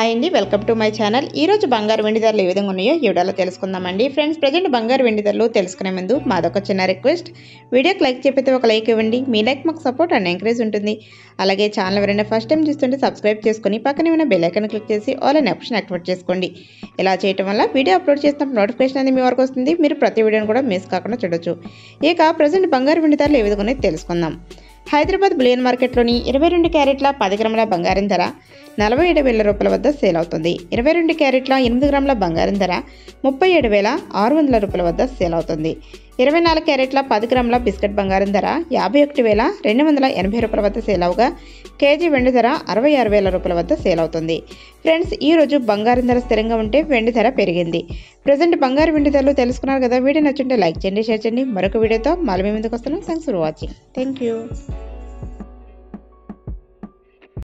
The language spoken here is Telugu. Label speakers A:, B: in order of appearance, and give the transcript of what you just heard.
A: హాయ్ అండి, వెల్కమ్ టు మై ఛానల్. ఈ రోజు బంగారు వెండి ధరలు ఏ విధంగా ఉన్నాయో ఈ వీడియోలో తెలుసుకుందామండి. ఫ్రెండ్స్, ప్రజెంట్ బంగారు వెండి ధరలు తెలుసుకునే ముందు మాదొక చిన్న రిక్వెస్ట్. వీడియోకి లైక్ చెప్పితే ఒక లైక్ ఇవ్వండి. మీ లైక్ మాకు సపోర్ట్ అండ్ ఎంకరేజ్ ఉంటుంది. అలాగే ఛానల్ ఎవరైనా ఫస్ట్ టైం చూస్తుంటే సబ్స్క్రైబ్ చేసుకొని పక్కనే ఉన్న బెల్ ఐకాన్ క్లిక్ చేసి ఆల్ అనే ఆప్షన్ యాక్టివేట్ చేసుకోండి. ఇలా చేయడం వల్ల వీడియో అప్లోడ్ చేసినప్పుడు నోటిఫికేషన్ అనేది మీ వరకు వస్తుంది. మీరు ప్రతి వీడియోని కూడా మిస్ కాకుండా చూడొచ్చు. ఇక ప్రజెంట్ బంగారు వెండి ధరలు ఏ విధంగా ఉన్నాయో తెలుసుకుందాం. హైదరాబాద్ బులియన్ మార్కెట్లోని 22 క్యారెట్ల 10 గ్రాముల బంగారం ధర 47,000 రూపాయల వద్ద సేల్ అవుతుంది. 22 క్యారెట్ల 8 గ్రాముల బంగారం ధర 37,600 రూపాయల వద్ద సేల్ అవుతుంది. 24 క్యారెట్ల 10 గ్రాముల బిస్కెట్ బంగారం ధర 51,280 రూపాయల వద్ద సేల్ అవగా కేజీ వెండి ధర 66,000 రూపాయల వద్ద సేల్ అవుతుంది. ఫ్రెండ్స్, ఈ రోజు బంగారం ధర స్థిరంగా ఉంటే వెండి ధర పెరిగింది. ప్రజెంట్ బంగారు వెండి ధరలు తెలుసుకున్నారు కదా. వీడియో నచ్చుంటే లైక్ చేయండి, షేర్ చేయండి. మరొక వీడియోతో మళ్ళీ మీ ముందుకు వస్తున్నాం. Thanks for watching. Thank you.